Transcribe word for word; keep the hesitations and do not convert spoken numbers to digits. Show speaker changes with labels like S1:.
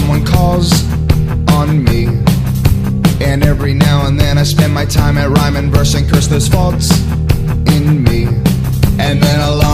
S1: someone calls on me. And every now and then I spend my time at rhyme and verse and curse those faults in me. And then a lot